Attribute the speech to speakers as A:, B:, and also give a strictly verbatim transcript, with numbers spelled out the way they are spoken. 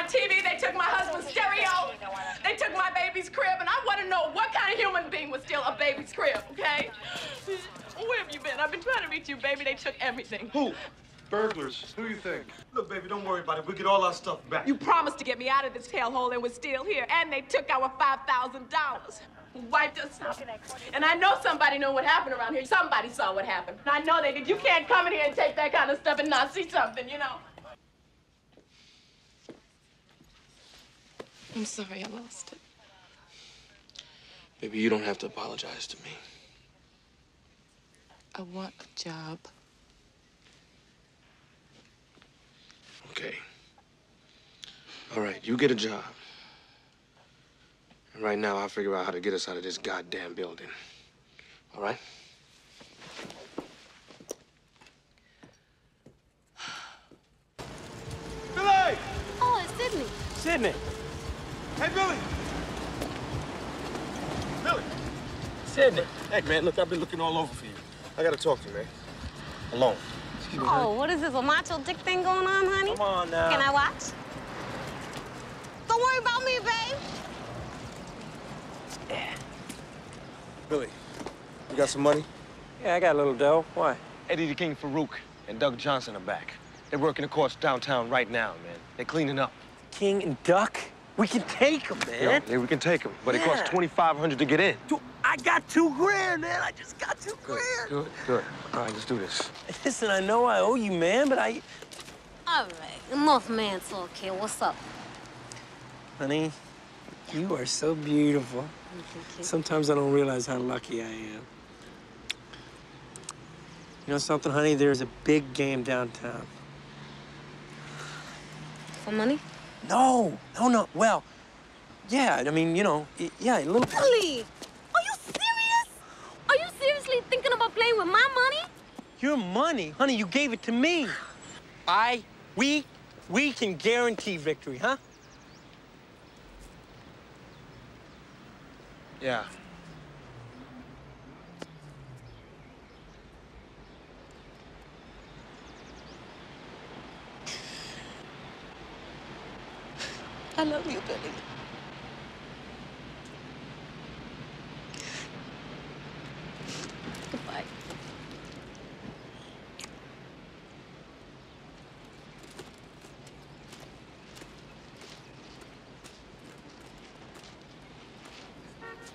A: my T V, they took my husband's stereo, they took my baby's crib, and I want to know what kind of human being would steal a baby's crib, okay? Where have you been? I've been trying to reach you, baby. They took everything.
B: Who? Burglars. Who you think? Look, baby, don't worry about it. We'll get all our stuff back.
A: You promised to get me out of this hellhole and we're still here, and they took our five thousand dollars. Wiped us out. And I know somebody knew what happened around here. Somebody saw what happened. I know they did. You can't come in here and take that kind of stuff and not see something, you know?
C: I'm sorry I lost it. Baby, you don't have to apologize to me. I want a job. Okay. All right, you get a job. And right now, I'll figure out how to get us out of this goddamn building. All right?
B: Billy!
D: Oh, it's Sydney.
B: Sydney. Hey, Billy. Billy.
E: Sydney.
B: Hey, man, look, I've been looking all over for you. I gotta talk to you, man. Alone.
D: Me, oh, honey. What is this, a macho dick thing going on, honey?
E: Come on now.
D: Can I watch? Don't worry about me, babe.
E: Yeah.
B: Billy, you got some money?
E: Yeah, I got a little dough. Why?
F: Eddie the King Farouk and Doug Johnson are back. They're working the courts downtown right now, man. They're cleaning up.
E: King and Duck? We can take them, man.
F: Yeah, yeah we can take them, but
E: yeah.
F: it costs twenty-five hundred dollars to get in.
E: Dude, I got two grand, man. I just got two
F: Good,
E: grand.
F: good, good. All right, let's do this.
E: Listen, I know I owe you, man, but I...
D: All right, enough man talk here. What's up?
E: Honey, you are so beautiful. Sometimes I don't realize how lucky I am. You know something, honey? There's a big game downtown.
D: For money?
E: No, no, no. Well, yeah, I mean, you know, yeah, a little...
D: Really? Are you serious? Are you seriously thinking about playing with my money?
E: Your money? Honey, you gave it to me. I, we, we can guarantee victory, huh?
F: Yeah.
D: I love you, Billy.